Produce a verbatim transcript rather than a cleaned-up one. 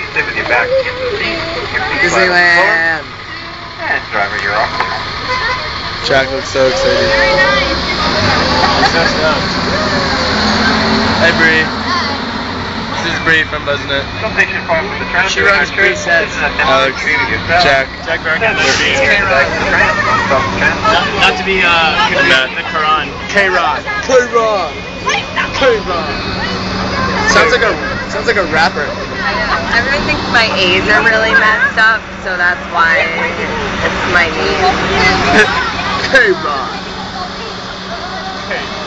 sit with your back against the seat. Disneyland. Yeah, driver, you're off. Jack looks so excited. I'm so stoked. Hey Bree. This is Bree from Buzzing It. Some patient farm with the transfer. She runs presets. Alex, Jack. Jack Bergen. Not, Not to be uh, confused with the Quran. K-Ron. K-Ron. K-Ron. Sounds like a sounds like a rapper. Everyone thinks my A's are really messed up, so that's why it's my name. K-Ron. Hey.